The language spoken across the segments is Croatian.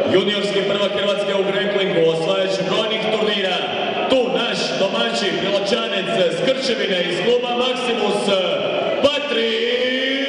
juniorski prvak Hrvatske u grapplingu, osvajač brojnih turnira. Tu naš domaćin, Miločanec s Krčevine iz kluba Maximus, Patrik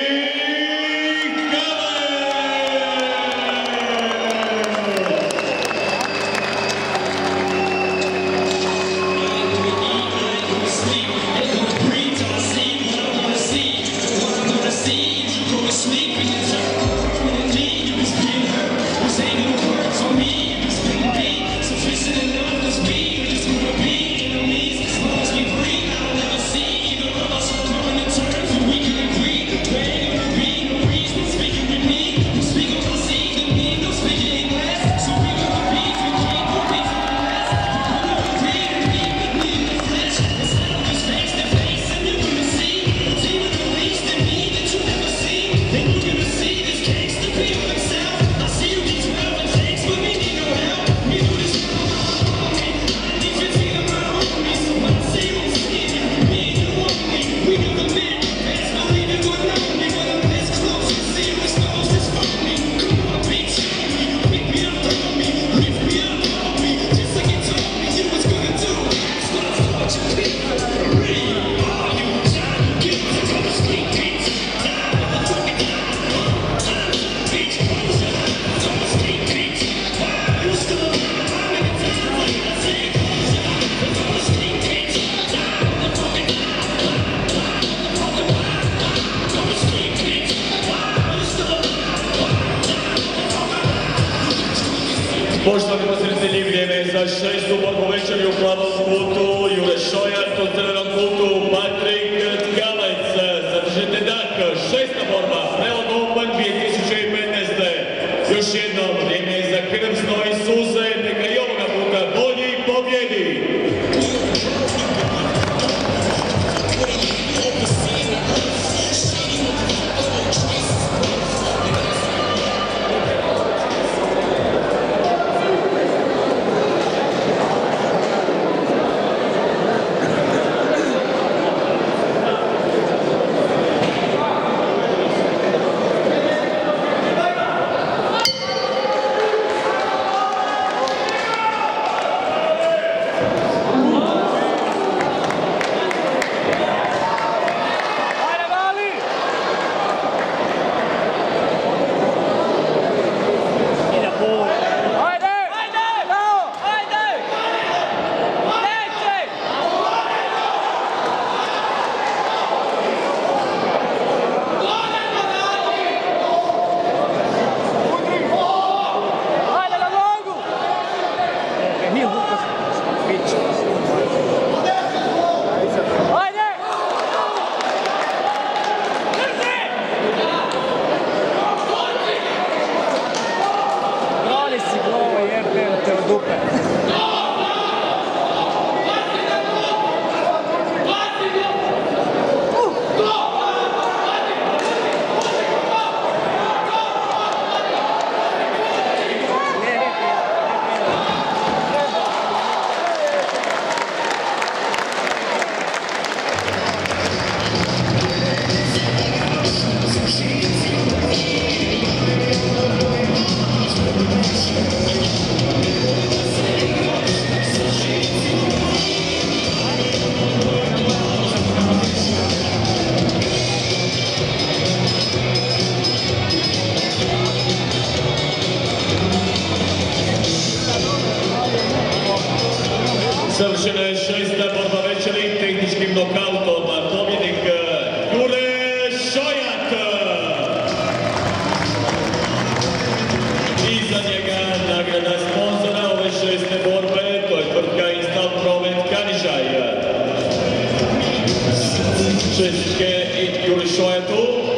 Poštovani posreditelji, vrijeme je za šestu borbu večeri u plavom kutu, Jure Šojat, u crvenom kutu Patrik Tkalec. Zadržite dah, šesta borba, Prelom Open 2015. Još jednom, vrijeme je za krv, snoj i suze, neka i ovoga puta bolji pobjedi. Završena je šesta borba večeri tehničkim nokautom, pobjednik Jure Šojat. Iza njega nagrada sponzora ove šeste borbe, to je tvrtka Instal Promet Kanižaj. Čestitke i Juri Šojatu.